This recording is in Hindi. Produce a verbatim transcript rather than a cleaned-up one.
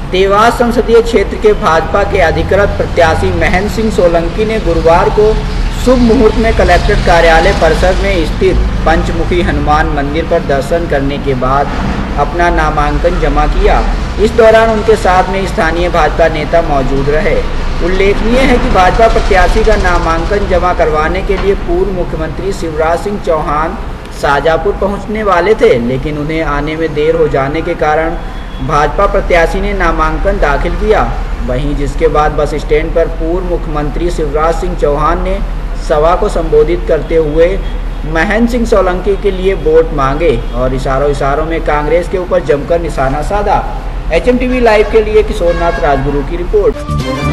देवास संसदीय क्षेत्र के भाजपा के अधिकृत प्रत्याशी महेंद्र सिंह सोलंकी ने गुरुवार को शुभ मुहूर्त में कलेक्ट्रेट कार्यालय परिसर में स्थित पंचमुखी हनुमान मंदिर पर दर्शन करने के बाद अपना नामांकन जमा किया। इस दौरान उनके साथ में स्थानीय भाजपा नेता मौजूद रहे। उल्लेखनीय है कि भाजपा प्रत्याशी का नामांकन जमा करवाने के लिए पूर्व मुख्यमंत्री शिवराज सिंह चौहान शाहजहाँपुर पहुंचने वाले थे, लेकिन उन्हें आने में देर हो जाने के कारण भाजपा प्रत्याशी ने नामांकन दाखिल किया। वहीं जिसके बाद बस स्टैंड पर पूर्व मुख्यमंत्री शिवराज सिंह चौहान ने सभा को संबोधित करते हुए महेंद्र सिंह सोलंकी के लिए वोट मांगे और इशारों इशारों में कांग्रेस के ऊपर जमकर निशाना साधा। H M T V live के लिए किशोरनाथ राजगुरु की रिपोर्ट।